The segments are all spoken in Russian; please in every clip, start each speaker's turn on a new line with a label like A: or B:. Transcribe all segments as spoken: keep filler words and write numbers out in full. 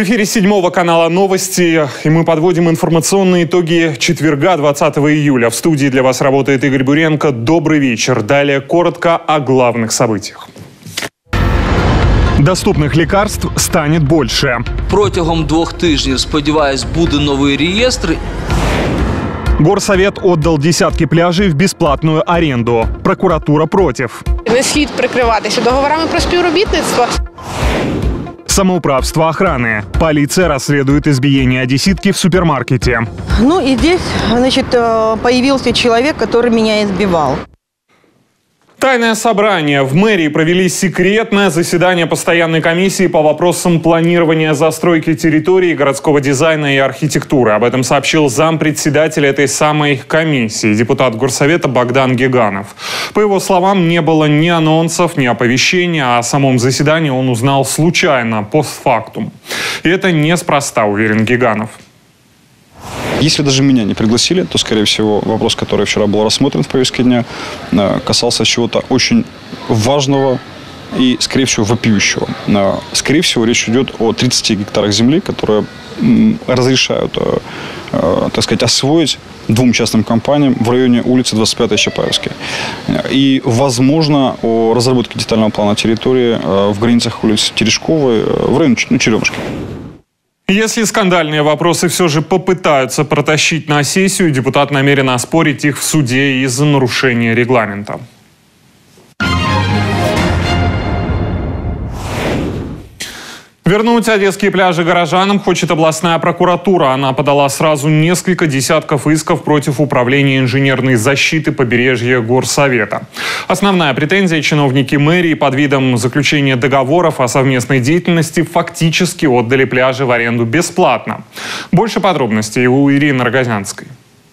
A: эфире седьмого канала новости, и мы подводим информационные итоги четверга, двадцатого июля. В студии для вас работает Игорь Буренко. Добрый вечер. Далее коротко о главных событиях. Доступных лекарств станет больше.
B: Протягом двох тижнів, сподіваюсь, буде новий реєстр.
A: Горсовет отдал десятки пляжей в бесплатную аренду. Прокуратура против.
C: Не слід прикриватися договорами про співробітництво.
A: Самоуправство охраны. Полиция расследует избиение одесситки в супермаркете.
D: Ну и здесь, значит, появился человек, который меня избивал.
A: Тайное собрание. В мэрии провели секретное заседание постоянной комиссии по вопросам планирования застройки территории, городского дизайна и архитектуры. Об этом сообщил зампредседателя этой самой комиссии, депутат Горсовета Богдан Гиганов. По его словам, не было ни анонсов, ни оповещения, а о самом заседании он узнал случайно, постфактум. И это неспроста, уверен Гиганов.
E: Если даже меня не пригласили, то, скорее всего, вопрос, который вчера был рассмотрен в повестке дня, касался чего-то очень важного и, скорее всего, вопиющего. Скорее всего, речь идет о тридцати гектарах земли, которые разрешают, так сказать, освоить двум частным компаниям в районе улицы двадцать пятой Чапаевской. И, возможно, о разработке детального плана территории в границах улицы Терешковой в районе ну, Черемушки.
A: Если скандальные вопросы все же попытаются протащить на сессию, депутат намерен оспорить их в суде из-за нарушения регламента. Вернуть одесские пляжи горожанам хочет областная прокуратура. Она подала сразу несколько десятков исков против управления инженерной защиты побережья Горсовета. Основная претензия: чиновники мэрии под видом заключения договоров о совместной деятельности фактически отдали пляжи в аренду бесплатно. Больше подробностей у Ирины Рогозянской.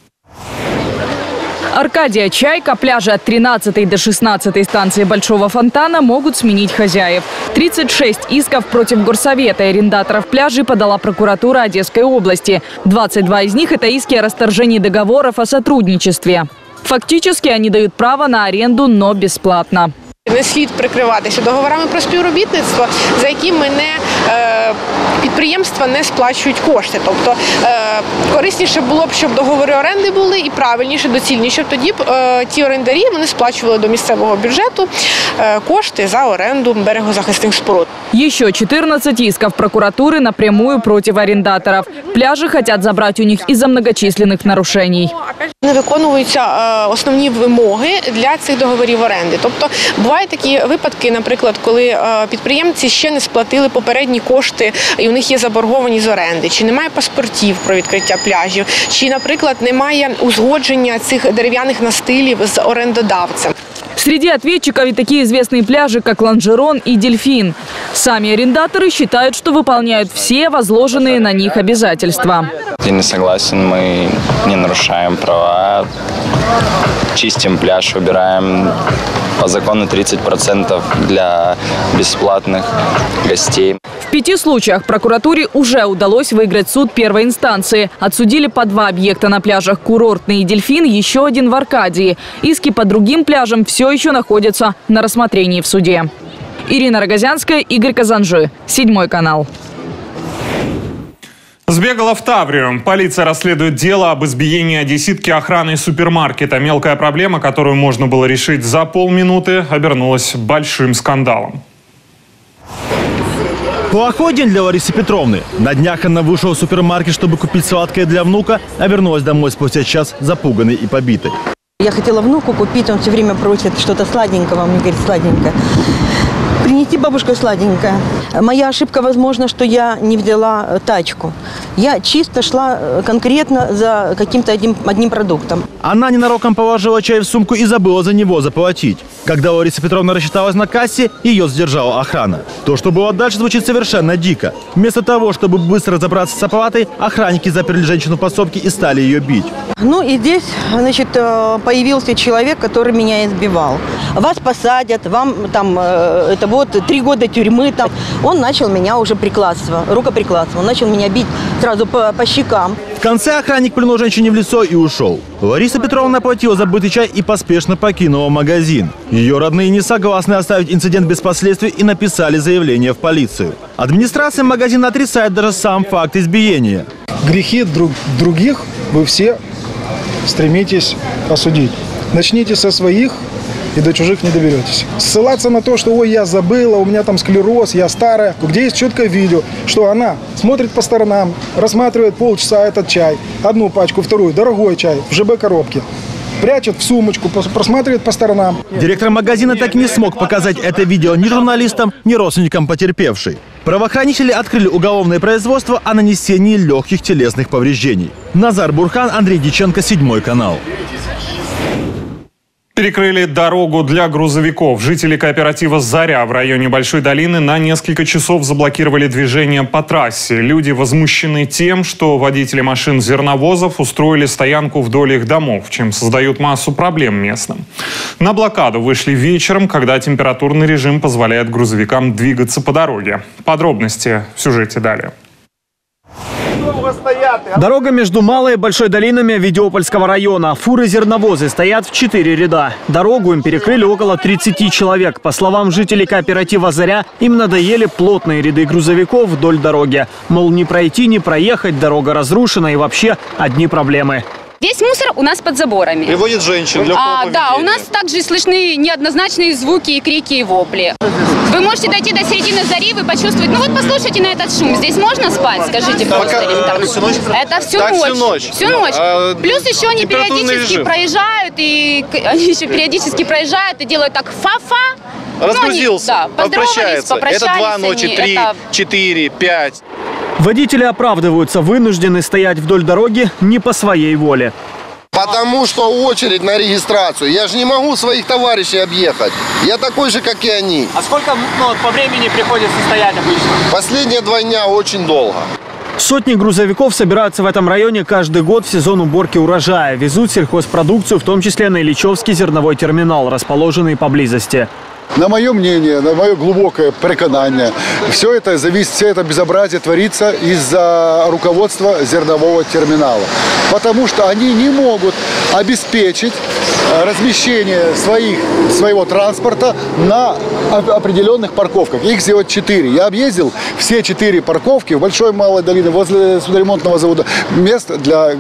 F: Аркадия Чайка, пляжи от тринадцатой до шестнадцатой станции Большого фонтана могут сменить хозяев. тридцать шесть исков против Горсовета и арендаторов пляжей подала прокуратура Одесской области. двадцать два из них – это иски о расторжении договоров о сотрудничестве. Фактически они дают право на аренду, но бесплатно.
C: Не слід прикриватися договорами про співробітництво, за якими не, е, підприємства не сплачують кошти. Тобто е, корисніше було б, щоб договори оренди були, і правильніше, доцільніше, щоб тоді б е, ті орендарі вони сплачували до місцевого бюджету е, кошти за оренду берегозахисних споруд.
F: Еще четырнадцать исков прокуратуры напрямую против арендаторов. Пляжи хотят забрать у них из-за многочисленных нарушений.
C: Не виконуються е, основні вимоги для цих договорів оренди. Тобто бувають такі випадки, наприклад, коли е, підприємці ще не сплатили попередні кошти і у них є заборгованість з оренди, чи немає паспортів про відкриття пляжів, чи, наприклад, немає узгодження цих дерев'яних настилів з орендодавцем.
F: Среди ответчиков и такие известные пляжи, как Ланжерон и Дельфин. Сами арендаторы считают, что выполняют все возложенные на них обязательства.
G: Я не согласен, мы не нарушаем права, чистим пляж, убираем по закону тридцать процентов для бесплатных гостей.
F: В пяти случаях прокуратуре уже удалось выиграть суд первой инстанции. Отсудили по два объекта на пляжах «Курортный» и «Дельфин», еще один в Аркадии. Иски по другим пляжам все еще находятся на рассмотрении в суде. Ирина Рогозянская, Игорь Казанжи. Седьмой канал.
A: Сбегала в Таврию. Полиция расследует дело об избиении одесситки охраной супермаркета. Мелкая проблема, которую можно было решить за полминуты, обернулась большим скандалом.
H: Плохой день для Ларисы Петровны. На днях она вышла в супермаркет, чтобы купить сладкое для внука, а вернулась домой спустя час запуганной и побитой.
D: Я хотела внуку купить, он все время просит что-то сладенького, мне говорит сладенькое. Принести бабушка сладенькое. Моя ошибка, возможно, что я не взяла тачку. Я чисто шла конкретно за каким-то одним, одним продуктом.
H: Она ненароком положила чай в сумку и забыла за него заплатить. Когда Лариса Петровна рассчиталась на кассе, ее задержала охрана. То, что было дальше, звучит совершенно дико. Вместо того, чтобы быстро разобраться с оплатой, охранники заперли женщину в подсобке и стали ее бить.
D: Ну и здесь, значит, появился человек, который меня избивал. Вас посадят, вам там это будет вот три года тюрьмы там. Он начал меня уже прикладство, рукоприкладство. Он начал меня бить сразу по, по щекам.
H: В конце охранник плюнул женщине в лицо и ушел. Лариса Петровна оплатила забытый чай и поспешно покинула магазин. Ее родные не согласны оставить инцидент без последствий и написали заявление в полицию. Администрация магазина отрицает даже сам факт избиения.
I: Грехи друг, других вы все стремитесь осудить. Начните со своих, и до чужих не доберетесь. Ссылаться на то, что ой, я забыла, у меня там склероз, я старая, где есть четкое видео, что она смотрит по сторонам, рассматривает полчаса этот чай, одну пачку, вторую, дорогой чай в ЖБ-коробке. Прячет в сумочку, просматривает по сторонам.
H: Директор магазина так и не смог показать это видео ни журналистам, ни родственникам потерпевшей. Правоохранители открыли уголовное производство о нанесении легких телесных повреждений. Назар Бурхан, Андрей Диченко, Седьмой канал.
A: Перекрыли дорогу для грузовиков. Жители кооператива «Заря» в районе Большой Долины на несколько часов заблокировали движение по трассе. Люди возмущены тем, что водители машин зерновозов устроили стоянку вдоль их домов, чем создают массу проблем местным. На блокаду вышли вечером, когда температурный режим позволяет грузовикам двигаться по дороге. Подробности в сюжете далее.
J: Дорога между Малой и Большой долинами Видеопольского района. Фуры-зерновозы стоят в четыре ряда. Дорогу им перекрыли около тридцати человек. По словам жителей кооператива «Заря», им надоели плотные ряды грузовиков вдоль дороги. Мол, не пройти, не проехать, дорога разрушена и вообще одни проблемы.
K: Весь мусор у нас под заборами.
L: Приводит женщин для
K: а, Да, у нас также слышны неоднозначные звуки и крики, и вопли. Вы можете дойти до середины Зари, вы почувствуете... Ну вот послушайте на этот шум. Здесь можно спать? Скажите, просто.
L: Это всю ночь?
K: Это всю
L: так,
K: ночь.
L: Всю ночь.
K: Всю ночь.
L: А,
K: Плюс еще они периодически
L: режим.
K: проезжают, и они еще периодически проезжают и делают так фа-фа.
L: Разгрузился,
K: ну, они, да,
L: попрощается. Это два ночи,
K: они,
L: три,
K: это...
L: четыре, пять.
J: Водители оправдываются, вынуждены стоять вдоль дороги не по своей воле.
M: Потому что очередь на регистрацию. Я же не могу своих товарищей объехать. Я такой же, как и они.
J: А сколько ну, по времени приходится стоять обычно?
M: Последние два дня очень долго.
J: Сотни грузовиков собираются в этом районе каждый год в сезон уборки урожая. Везут сельхозпродукцию, в том числе на Ильичевский зерновой терминал, расположенный поблизости.
N: На мое мнение, на мое глубокое переконание, все это зависит, все это безобразие творится из-за руководства зернового терминала. Потому что они не могут обеспечить размещение своих, своего транспорта на определенных парковках. Их всего четыре. Я объездил все четыре парковки в Большой Малой Долине, возле судоремонтного завода. Мест для,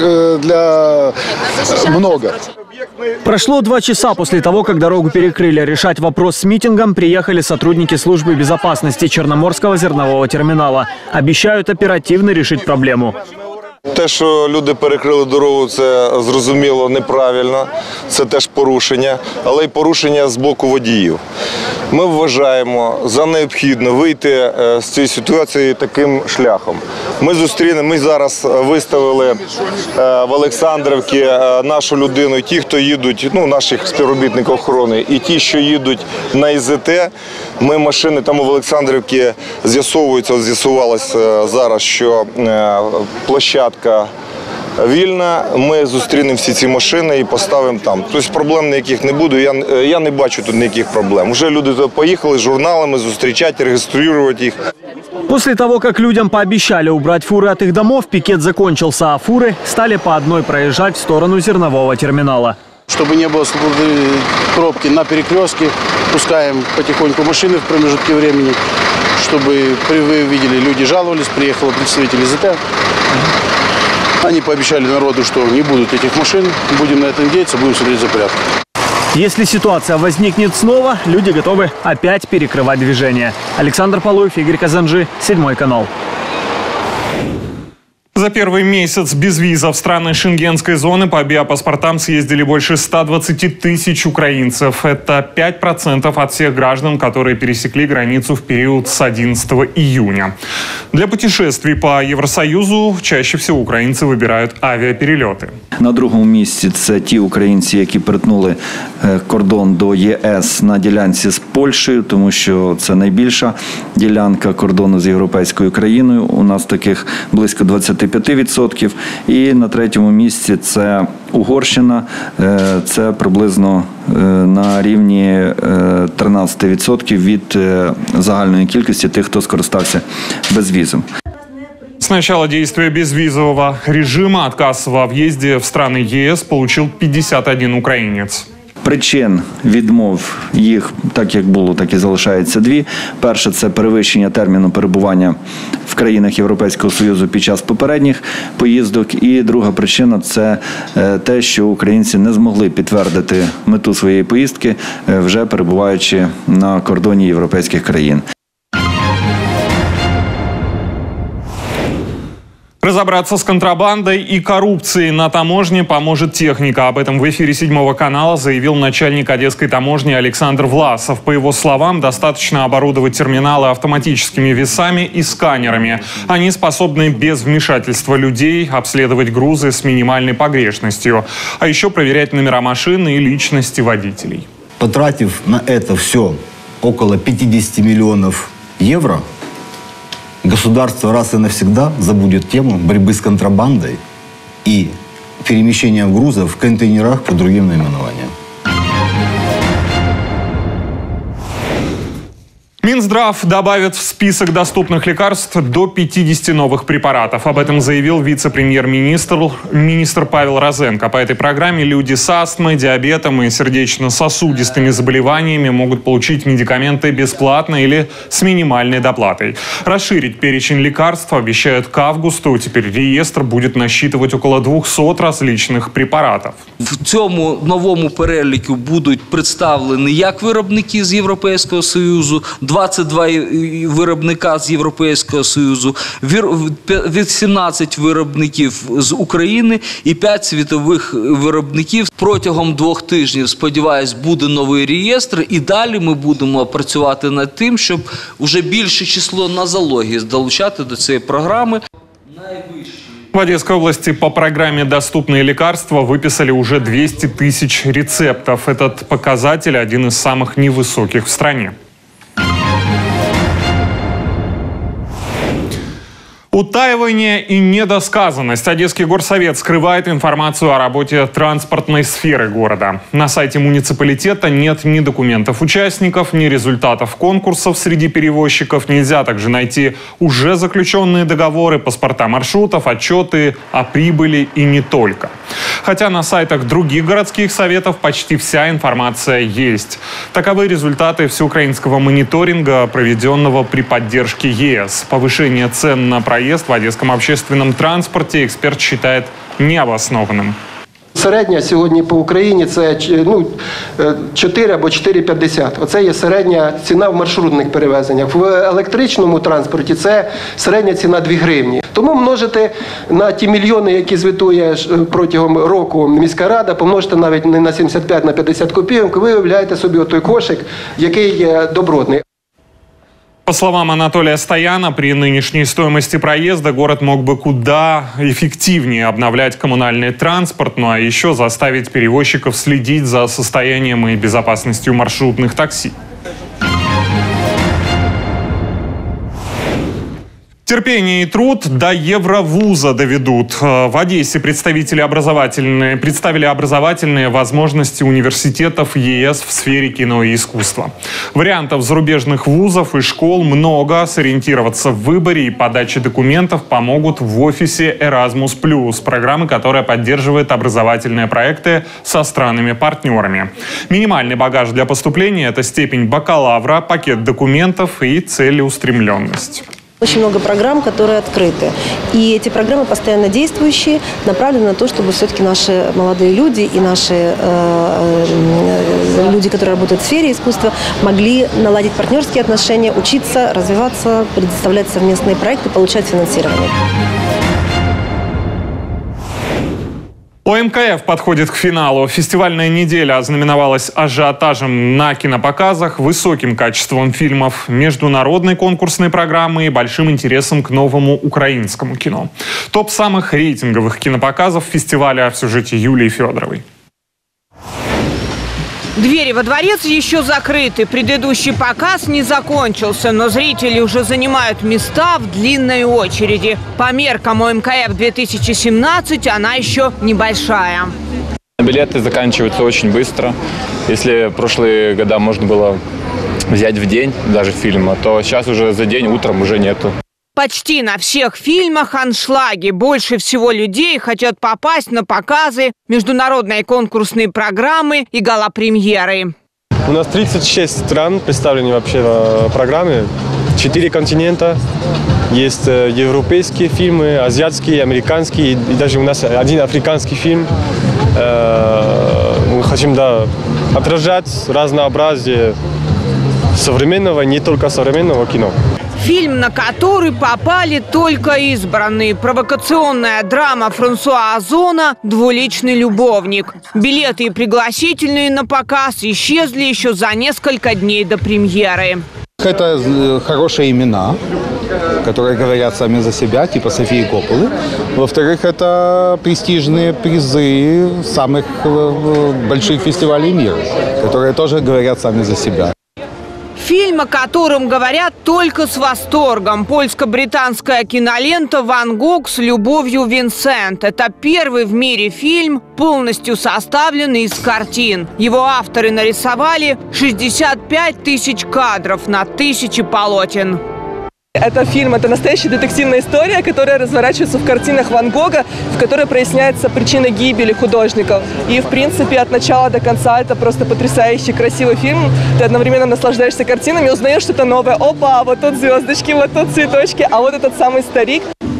N: для много.
J: Прошло два часа после того, как дорогу перекрыли. Решать вопрос с митингом приехали сотрудники службы безопасности Черноморского зернового терминала. Обещают оперативно решить проблему.
O: Те, що люди перекрили дорогу, це зрозуміло неправильно, це теж порушення, але й порушення з боку водіїв. Ми вважаємо за необхідно вийти з цієї ситуації таким шляхом. Ми зустрінемо, ми зараз виставили в Олександрівці нашу людину, і ті, хто їдуть, ну, наших співробітників охорони, і ті, що їдуть на І Зет Те, ми машини там в Олександрівці з'ясовується, з'ясувалося зараз, що площадка вільна, ми зустрінемо всі ці машини і поставимо там. Тобто проблем ніяких не буде, я, я не бачу тут ніяких проблем. Уже люди поїхали з журналами зустрічати, реєструвати їх.
J: После того, как людям пообещали убрать фуры от их домов, пикет закончился, а фуры стали по одной проезжать в сторону зернового терминала.
P: Чтобы не было пробки на перекрестке, пускаем потихоньку машины в промежутке времени, чтобы вы видели, люди жаловались, приехал представитель И Зет Те. Они пообещали народу, что не будут этих машин, будем на это надеяться, будем смотреть за порядком.
J: Если ситуация возникнет снова, люди готовы опять перекрывать движение. Александр Полуев, Игорь Казанжи, Седьмой канал.
A: За первый месяц без виза в страны шенгенской зоны по биопаспортам съездили больше ста двадцати тысяч украинцев. Это пять процентов от всех граждан, которые пересекли границу в период с одиннадцатого июня. Для путешествий по Евросоюзу чаще всего украинцы выбирают авиаперелеты.
Q: На другому місці це ті українці, які перетнули кордон до Є Ес на ділянці з Польщею, тому що це найбільша ділянка кордону з європейською країною. У нас таких близько двадцять двадцяти п'яти відсотків. І на третьому місці це Угорщина, це приблизно на рівні тринадцяти відсотків від загальної кількості тих, хто скористався безвізом.
A: С начала действия безвизового режима отказ во въезде в страны ЕС получил пятьдесят один украинец.
Q: Причин відмов їх, так як було, так і залишається дві. Перше – це перевищення терміну перебування в країнах Європейського Союзу під час попередніх поїздок. І друга причина – це те, що українці не змогли підтвердити мету своєї поїздки, вже перебуваючи на кордоні європейських країн.
A: Разобраться с контрабандой и коррупцией на таможне поможет техника. Об этом в эфире седьмого канала заявил начальник Одесской таможни Александр Власов. По его словам, достаточно оборудовать терминалы автоматическими весами и сканерами. Они способны без вмешательства людей обследовать грузы с минимальной погрешностью, а еще проверять номера машин и личности водителей.
R: Потратив на это все около пятидесяти миллионов евро, государство раз и навсегда забудет тему борьбы с контрабандой и перемещением грузов в контейнерах по другим наименованиям.
A: Минздрав добавит в список доступных лекарств до пятидесяти новых препаратов. Об этом заявил вице-премьер-министр министр Павел Розенко. По этой программе люди с астмой, диабетом и сердечно-сосудистыми заболеваниями могут получить медикаменты бесплатно или с минимальной доплатой. Расширить перечень лекарств обещают к августу. Теперь реестр будет насчитывать около двухсот различных препаратов.
B: В цьому новому переліку будуть представлені як виробники з Європейського Союзу, двадцять два виробника з Європейського Союзу, вісімнадцять виробників з України і п'ять світових виробників. Протягом двох тижнів, сподіваюсь, буде новий реєстр, і далі ми будемо працювати над тим, щоб вже більше число нозологій долучати до цієї програми.
A: В Одесской области по программе «Доступные лекарства» выписали уже двести тысяч рецептов. Этот показатель один из самых невысоких в стране. Утаивание и недосказанность. Одесский горсовет скрывает информацию о работе транспортной сферы города. На сайте муниципалитета нет ни документов участников, ни результатов конкурсов среди перевозчиков. Нельзя также найти уже заключенные договоры, паспорта маршрутов, отчеты о прибыли и не только. Хотя на сайтах других городских советов почти вся информация есть. Таковы результаты всеукраинского мониторинга, проведенного при поддержке ЕС. Повышение цен на проезд в одесском общественном транспорте эксперт считает необоснованным.
S: Середня сьогодні по Україні це ну, чотири або чотири п'ятдесят. Оце є середня ціна в маршрутних перевезеннях. В електричному транспорті це середня ціна дві гривні. Тому множити на ті мільйони, які звітує протягом року міська рада, помножити навіть не на сімдесят п'ять, на п'ятдесят копійок, ви уявляєте собі той кошик, який є добротний.
A: По словам Анатолия Стояна, при нынешней стоимости проезда город мог бы куда эффективнее обновлять коммунальный транспорт, ну а еще заставить перевозчиков следить за состоянием и безопасностью маршрутных такси. Терпение и труд до Евровуза доведут. В Одессе представители образовательные, представили образовательные возможности университетов ЕС в сфере кино и искусства. Вариантов зарубежных вузов и школ много. Сориентироваться в выборе и подаче документов помогут в офисе Erasmus плюс, программы, которая поддерживает образовательные проекты со странами-партнерами. Минимальный багаж для поступления – это степень бакалавра, пакет документов и целеустремленность.
T: Очень много программ, которые открыты. И эти программы постоянно действующие, направлены на то, чтобы все-таки наши молодые люди и наши э, э, люди, которые работают в сфере искусства, могли наладить партнерские отношения, учиться, развиваться, предоставлять совместные проекты, получать финансирование.
A: ОМКФ подходит к финалу. Фестивальная неделя ознаменовалась ажиотажем на кинопоказах, высоким качеством фильмов, международной конкурсной программы и большим интересом к новому украинскому кино. Топ самых рейтинговых кинопоказов фестиваля в сюжете Юлии Федоровой.
U: Двери во дворец еще закрыты. Предыдущий показ не закончился, но зрители уже занимают места в длинной очереди. По меркам о эм ка эф две тысячи семнадцать она еще небольшая.
V: Билеты заканчиваются очень быстро. Если в прошлые года можно было взять в день даже фильма, то сейчас уже за день, утром уже нету.
U: Почти на всех фильмах аншлаги. Больше всего людей хотят попасть на показы, международные конкурсные программы и гала-премьеры.
W: У нас тридцать шесть стран представлены вообще в программе. Четыре континента. Есть европейские фильмы, азиатские, американские и даже у нас один африканский фильм. Мы хотим, да, отражать разнообразие современного, не только современного кино.
U: Фильм, на который попали только избранные. Провокационная драма Франсуа Озона «Двуличный любовник». Билеты и пригласительные на показ исчезли еще за несколько дней до премьеры.
X: Это хорошие имена, которые говорят сами за себя, типа Софии Копполы. Во-вторых, это престижные призы самых больших фестивалей мира, которые тоже говорят сами за себя.
U: Фильм, о котором говорят только с восторгом. Польско-британская кинолента «Ван Гог с любовью Винсент». Это первый в мире фильм, полностью составленный из картин. Его авторы нарисовали шестьдесят пять тысяч кадров на тысячи полотен.
Y: Это фильм, это настоящая детективная история, которая разворачивается в картинах Ван Гога, в которой проясняется причина гибели художников. И, в принципе, от начала до конца это просто потрясающий, красивый фильм. Ты одновременно наслаждаешься картинами, узнаешь что-то новое. Опа, вот тут звездочки, вот тут цветочки, а вот этот самый старик.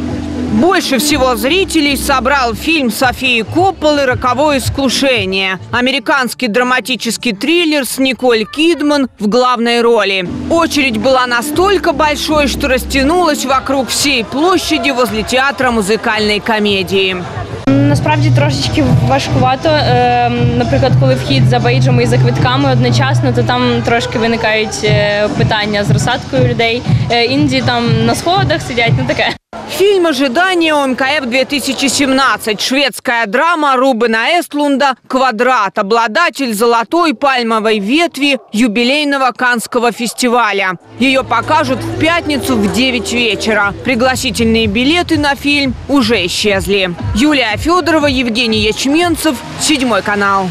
U: Больше всего зрителей собрал фильм Софии Копполы «Роковое искушение». Американский драматический триллер с Николь Кидман в главной роли. Очередь была настолько большой, что растянулась вокруг всей площади возле театра музикальної комедії.
Z: Насправді трошечки важкувато. Е, наприклад, коли вхід за бейджами і за квитками одночасно, то там трошки виникають питання з розсадкою людей. Е, іноді там на сходах сидять, ну таке.
U: Фильм «Ожидание» о эм ка эф две тысячи семнадцать. Шведская драма Рубена Эстлунда «Квадрат». Обладатель золотой пальмовой ветви юбилейного Каннского фестиваля. Ее покажут в пятницу в девять вечера. Пригласительные билеты на фильм уже исчезли. Юлия Федорова, Евгений Ячменцев, Седьмой канал.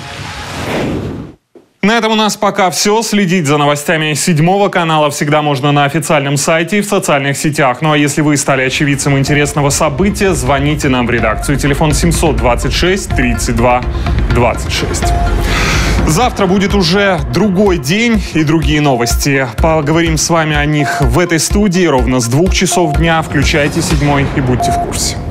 A: На этом у нас пока все. Следить за новостями Седьмого канала всегда можно на официальном сайте и в социальных сетях. Ну а если вы стали очевидцем интересного события, звоните нам в редакцию. Телефон семьсот двадцать шесть тридцать два двадцать шесть. Завтра будет уже другой день и другие новости. Поговорим с вами о них в этой студии ровно с двух часов дня. Включайте Седьмой и будьте в курсе.